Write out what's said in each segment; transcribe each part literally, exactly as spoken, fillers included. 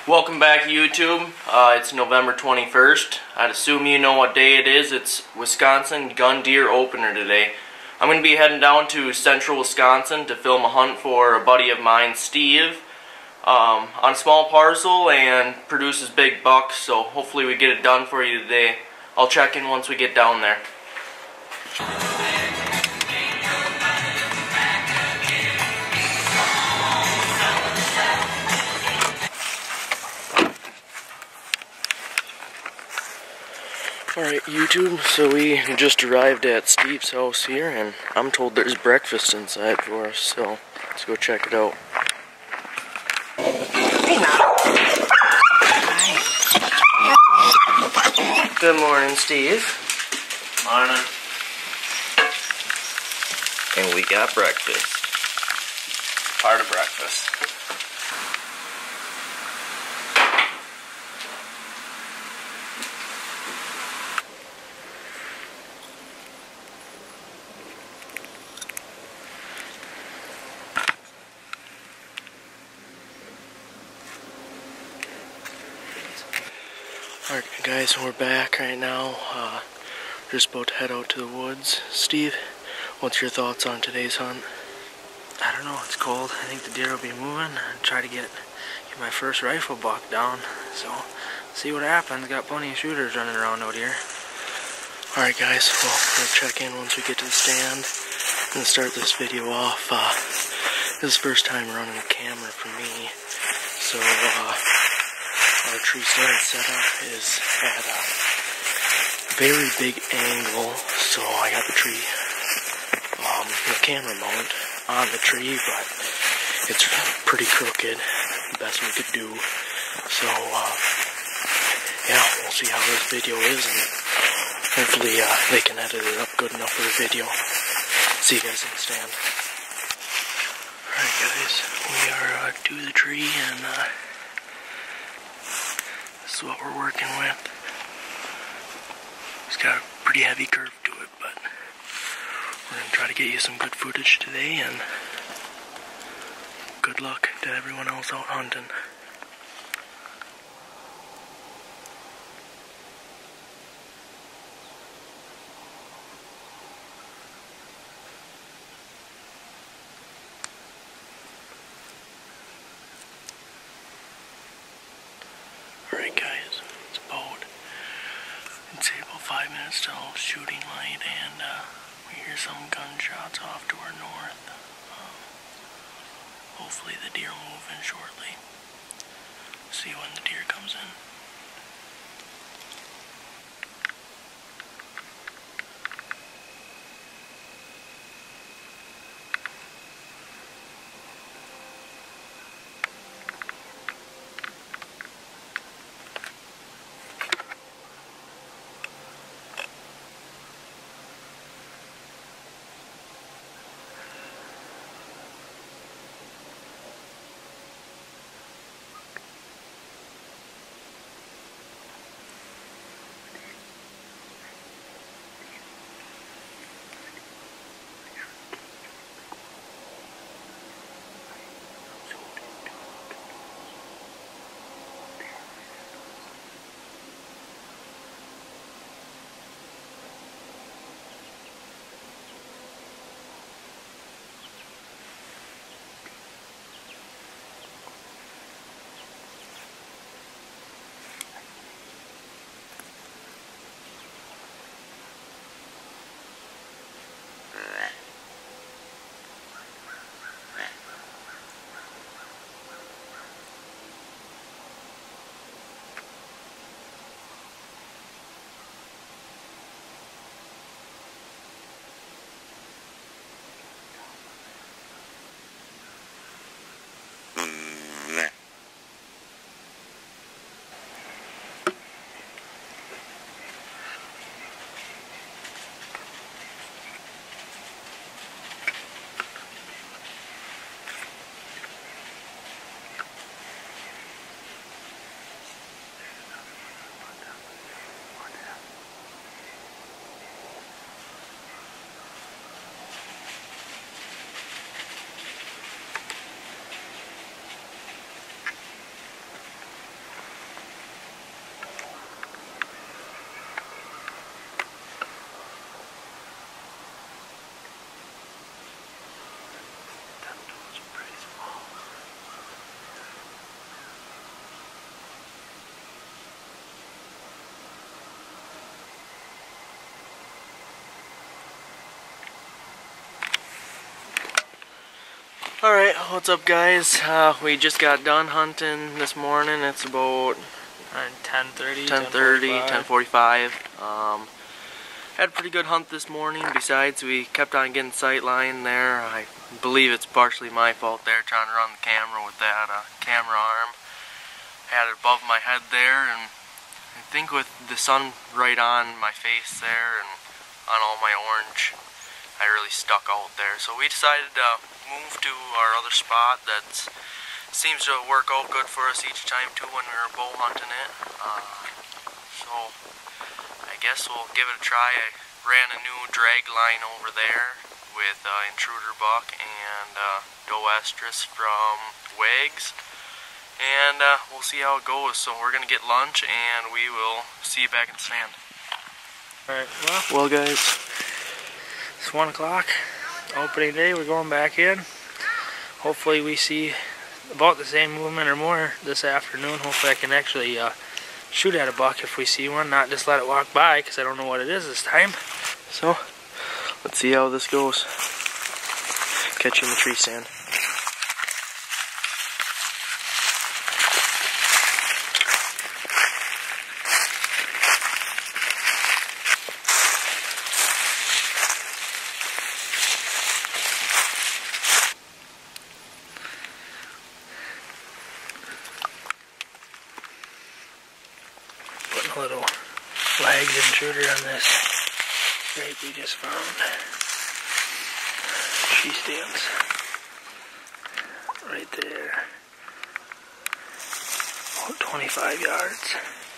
Welcome back, YouTube. Uh, it's November twenty-first. I'd assume you know what day it is. It's Wisconsin Gun Deer Opener today. I'm going to be heading down to central Wisconsin to film a hunt for a buddy of mine, Steve, um, on a small parcel and produces big bucks, so hopefully we get it done for you today. I'll check in once we get down there. Alright, YouTube, so we just arrived at Steve's house here, and I'm told there's breakfast inside for us, so let's go check it out. Good morning, Steve. Morning. And we got breakfast. Part of breakfast. Alright guys, we're back right now. Uh, we're just about to head out to the woods. Steve, what's your thoughts on today's hunt? I don't know, it's cold. I think the deer will be moving and try to get, get my first rifle buck down. So, see what happens. Got plenty of shooters running around out here. Alright guys, well, we'll check in once we get to the stand. I'm going to start this video off. Uh, this is the first time running a camera for me. So, uh... our tree stand setup is at a very big angle, so I got the tree, um, the camera mount on the tree, but it's pretty crooked, the best we could do. So, uh, yeah, we'll see how this video is, and hopefully uh, they can edit it up good enough for the video. See you guys in the stand. Alright guys, we are uh, to the tree, and uh, this is what we're working with. It's got a pretty heavy curve to it, but we're going to try to get you some good footage today, and good luck to everyone else out hunting. Alright guys, it's about, I'd say about five minutes till shooting light, and uh, we hear some gunshots off to our north. Um, hopefully the deer will move in shortly. See when the deer comes in. Alright, what's up guys? Uh, we just got done hunting this morning. It's about ten thirty, ten thirty, ten forty-five. Um, had a pretty good hunt this morning. Besides, we kept on getting sight line there. I believe it's partially my fault there, trying to run the camera with that uh, camera arm. Had it above my head there, and I think with the sun right on my face there and on all my orange, I really stuck out there. So we decided to move to our other spot that seems to work out good for us each time too when we were bow hunting it. Uh, so I guess we'll give it a try. I ran a new drag line over there with uh, intruder buck and uh, doe estrus from Wags. And uh, we'll see how it goes. So we're gonna get lunch and we will see you back in the stand. Alright, well, Well guys, it's one o'clock, opening day. We're going back in. Hopefully we see about the same movement or more this afternoon. Hopefully I can actually uh, shoot at a buck if we see one, not just let it walk by, because I don't know what it is this time. so let's see how this goes. Catch you in the tree stand. Putting a little Wags intruder on this scrape we just found. She stands right there, about twenty-five yards.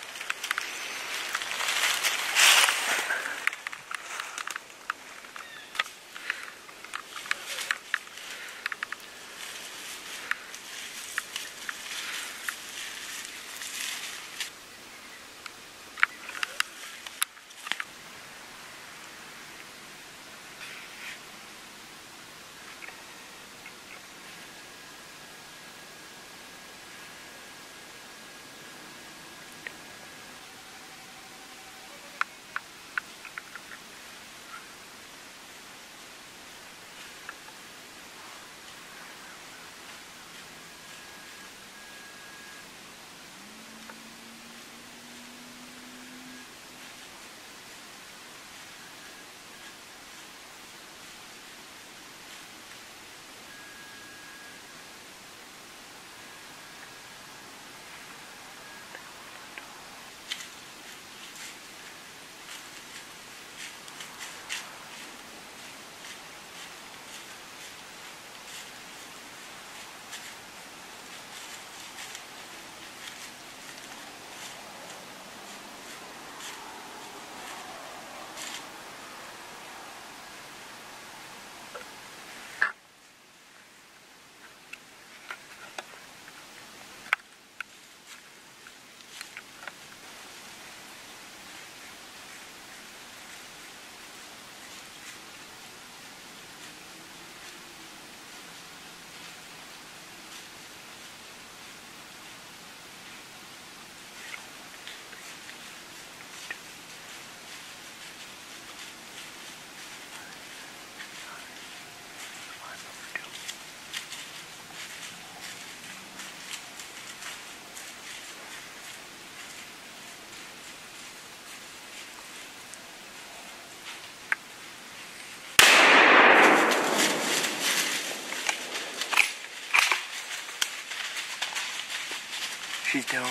She's down.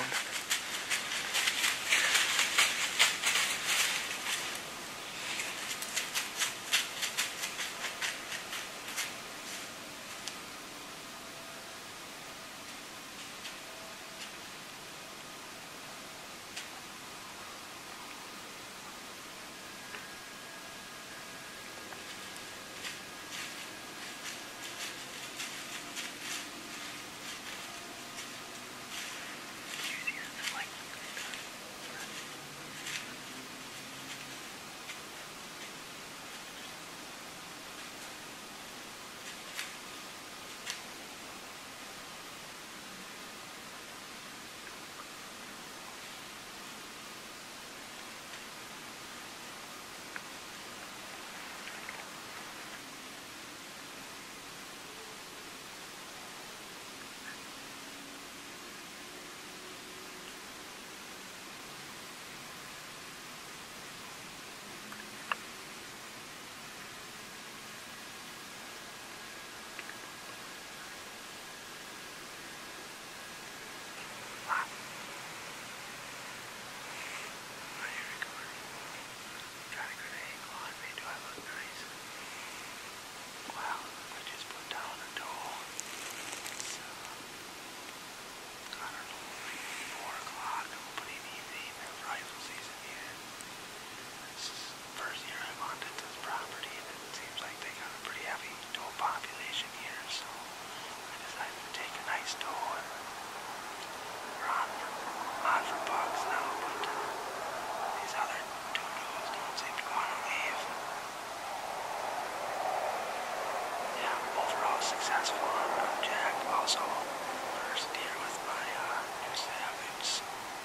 successful object. Also, first deer with my uh, new Savage.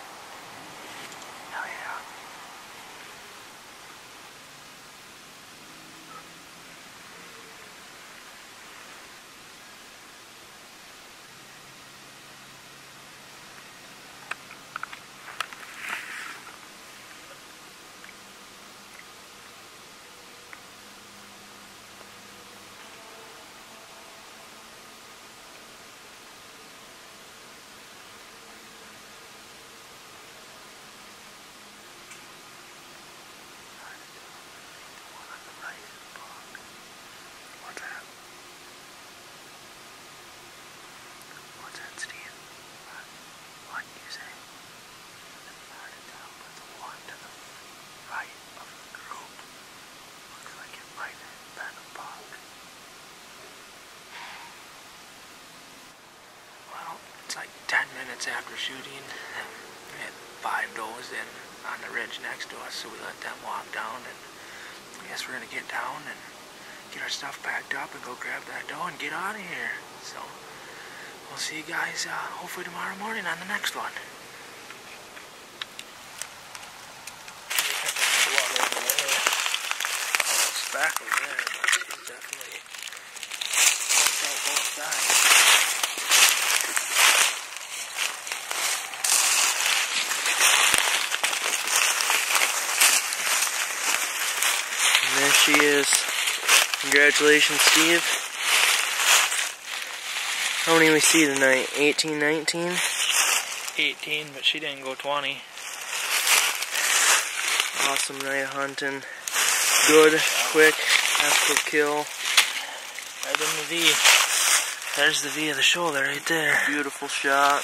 Hell yeah. Like ten minutes after shooting, we had five does in on the ridge next to us, so we let them walk down, and I guess we're gonna get down and get our stuff packed up and go grab that doe and get out of here. So we'll see you guys uh, hopefully tomorrow morning on the next one. It's back over there, but it's definitely pumped out both sides. There she is. Congratulations, Steve. How many we see tonight? eighteen, nineteen? eighteen, but she didn't go twenty. Awesome night of hunting. Good, quick, fast kill. Right in the V. There's the V of the shoulder right there. Beautiful shot.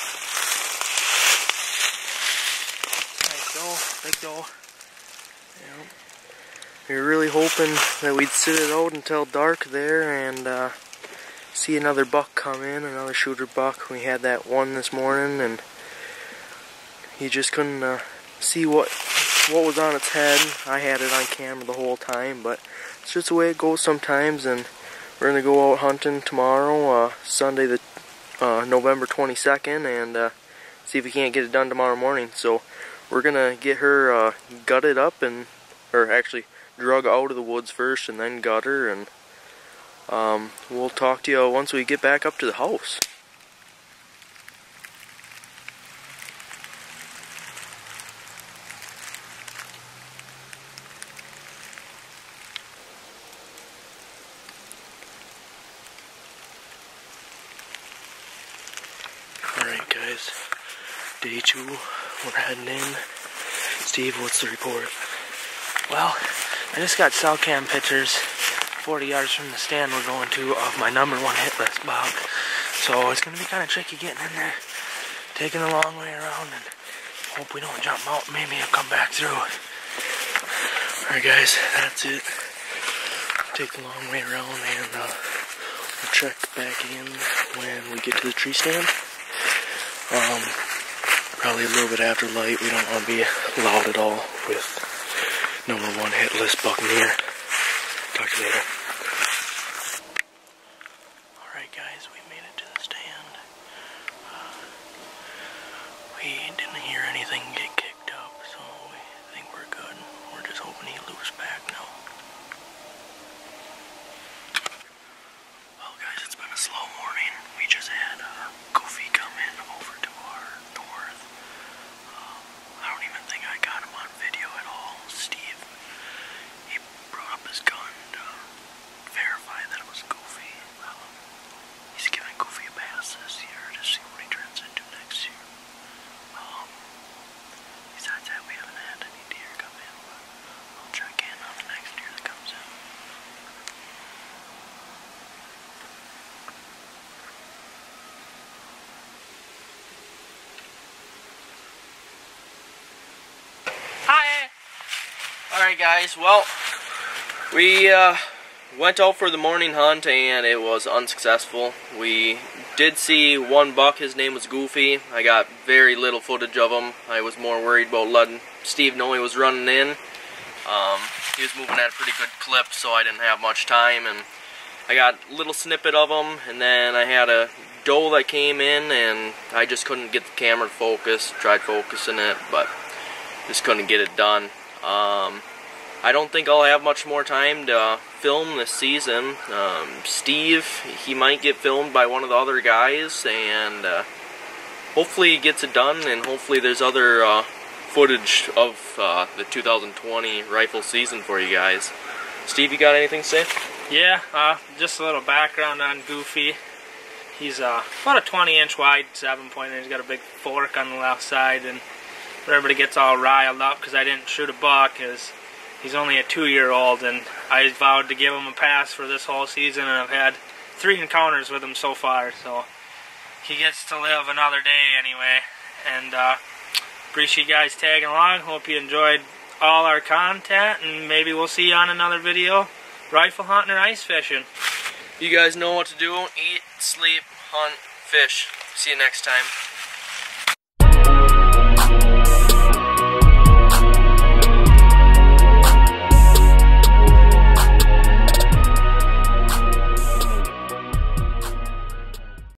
Nice doe, big doe. Yep. We were really hoping that we'd sit it out until dark there and uh, see another buck come in, another shooter buck. We had that one this morning, and he just couldn't uh, see what what was on its head. I had it on camera the whole time, but it's just the way it goes sometimes. And we're gonna go out hunting tomorrow, uh, Sunday the uh, November twenty-second, and uh, see if we can't get it done tomorrow morning. So we're gonna get her uh, gutted up, and or actually drug out of the woods first and then gut her, and um, we'll talk to you once we get back up to the house. Alright guys, day two, we're heading in. Steve, what's the report? Well, I just got cell cam pictures forty yards from the stand we're going to of my number one hit list buck. So it's going to be kind of tricky getting in there, taking a long way around, and hope we don't jump out and maybe he'll come back through. Alright guys, that's it. Take the long way around, and uh, we'll check back in when we get to the tree stand. Um, probably a little bit after light. We don't want to be loud at all with number one hit list buck near. Talk to you later. Alright guys, we made it to the stand. Uh, we didn't hear anything get kicked up, so we think we're good. We're just hoping he loops back now. Well guys, it's been a slow morning. We just had uh, Goofy come in over to our north. Um, I don't even think I got him on video at all. Steve, he brought up his gun to verify that it was Goofy. Um, he's giving Goofy a pass this year to see what he turns into next year. Um, besides that, we haven't had any deer come in, but I'll check in on the next deer that comes in. Alright guys, well, we uh, went out for the morning hunt and it was unsuccessful. We did see one buck, his name was Goofy. I got very little footage of him. I was more worried about letting Steve know he was running in. Um, he was moving at a pretty good clip, so I didn't have much time, and I got a little snippet of them, and then I had a doe that came in, and I just couldn't get the camera focused. Tried focusing it, but just couldn't get it done. Um, I don't think I'll have much more time to film this season. Um, Steve, he might get filmed by one of the other guys, and uh, hopefully he gets it done, and hopefully there's other uh, footage of uh, the two thousand twenty rifle season for you guys. Steve, you got anything to say? Yeah, uh, just a little background on Goofy. He's uh, about a twenty inch wide seven pointer. He's got a big fork on the left side, and everybody gets all riled up because I didn't shoot a buck. Is he's only a two year old, and I vowed to give him a pass for this whole season, and I've had three encounters with him so far, so he gets to live another day anyway. And uh, appreciate you guys tagging along. Hope you enjoyed all our content, and maybe we'll see you on another video rifle hunting or ice fishing. You guys know what to do. Eat, sleep, hunt, fish. See you next time.